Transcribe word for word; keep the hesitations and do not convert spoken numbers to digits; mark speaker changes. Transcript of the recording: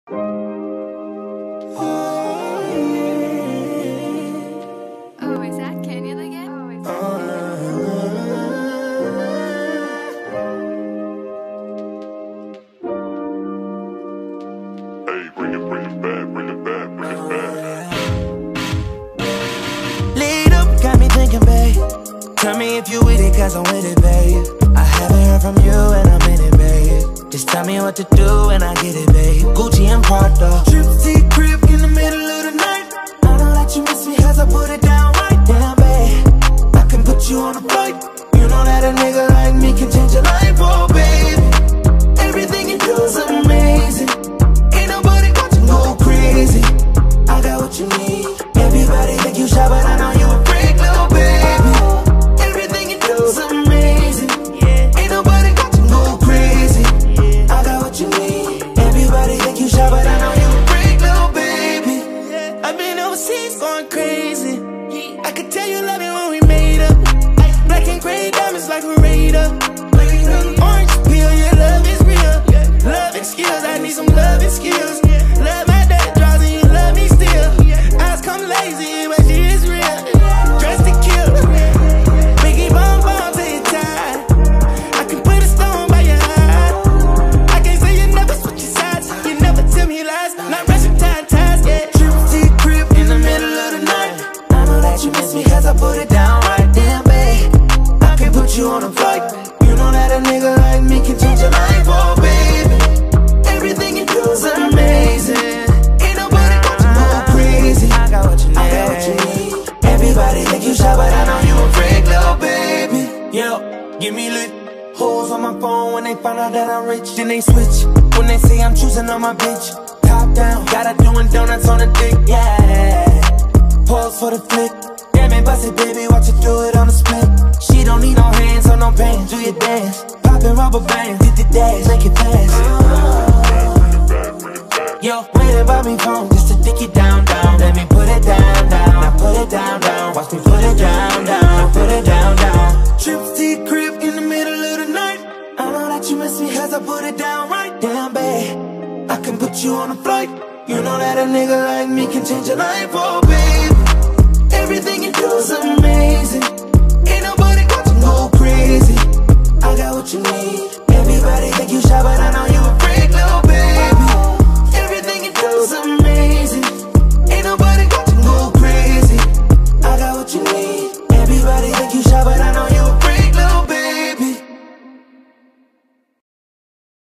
Speaker 1: Oh, is that Canyon again? Oh, is that
Speaker 2: Hey, bring it, bring it back, bring it back, bring it back.
Speaker 3: Lead up, got me thinking, babe. Tell me if you with it, cause I'm with it, babe. I haven't heard from you and I'm in it, babe. Just tell me what to do and I get it, babe. Gucci and Prada, trip to crib in the middle of the night. I know that you miss me cause I put it down right. Damn, babe, I can put you on a flight. You know that a nigga like me can change your life, oh baby. Everything you do is amazing. Ain't nobody got to go crazy. I got what you need. Everybody think you shy, but I know you a freak, little baby. Everything you do is amazing. Ain't nobody got to go crazy. I got what you need. Everybody think you shy, but I know you a freak, little baby. I've been overseas going crazy. I could tell you love it when we made up. Black and gray diamonds like a radar. Orange peel, your love is real. Love and skills, I need some love and skills. Love my dad draws and you love me still. Eyes come lazy, but she is real. Dressed to kill. Biggie bomb bomb till you tired. I can put a stone by your eye. I can't say you never switch your sides. You never tell me lies. Not rushing time ties, yeah. Trip to your crib in the middle of the night. I know that you miss me cause I put it down right. Damn, babe, I can put you on a flight. You know that a nigga like me can change your life, oh baby. Everything you do is amazing. Ain't nobody got to go crazy. I got what you need. I got what you need. Everybody think you shy, but I know you a freak, little baby. Yo, give me lit. Hoes on my phone when they find out that I'm rich. Then they switch when they say I'm choosing on my bitch. Top down, got her doing donuts on the dick, yeah. Pause for the flick. Damn it, bust it, baby, watch her do it on the split. She don't need no hands or no pain, do your dance. Poppin' rubber bands, did the dash, make it fast. Yo, waiting by me phone just to dick it down, down. Let me put it down, down. Now put it down, down. Watch me put it down, down. Now put it down, down. Trips to your crib in the middle of the night. I know that you miss me cause I put it down right. Damn, babe, I can put you on a flight. You know that a nigga like me can change your life, oh babe. Everything you do is amazing. Ain't nobody got to go crazy. I got what you need. Everybody think you shy, but I know you